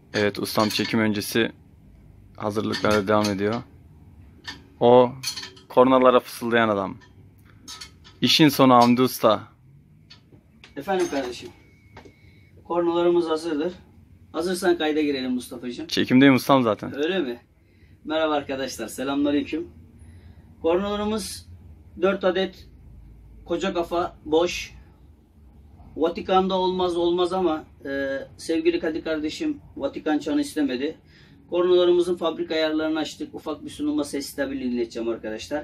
Evet, ustam çekim öncesi hazırlıklara devam ediyor. O kornalara fısıldayan adam. İşin sonu Hamdi Usta. Efendim kardeşim. Kornalarımız hazırdır. Hazırsan kayda girelim Mustafa'cığım. Çekimdeyim ustam zaten. Öyle mi? Merhaba arkadaşlar. Selamünaleyküm. Kornalarımız 4 adet koca kafa boş. Vatikan'da olmaz ama sevgili Kadir kardeşim Vatikan çanı istemedi. Kornalarımızın fabrika ayarlarını açtık. Ufak bir sunuma ses stabilini dinleteceğim arkadaşlar.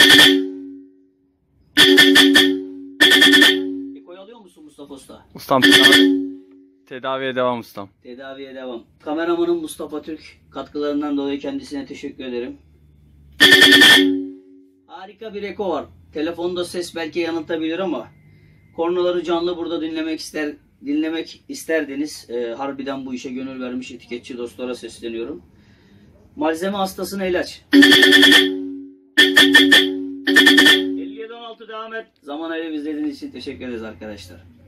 Eko'yu alıyor musun Mustafa Usta? Ustam tedaviye devam ustam. Tedaviye devam. Kameramanım Mustafa Türk. Katkılarından dolayı kendisine teşekkür ederim. Harika bir eko var. Telefonda ses belki yanıltabilir ama kornaları canlı burada dinlemek isterdiniz. Harbiden bu işe gönül vermiş etiketçi dostlara sesleniyorum. Malzeme hastasına ilaç. 57-16 devam et. Zaman ayırıp izlediğiniz için teşekkür ederiz arkadaşlar.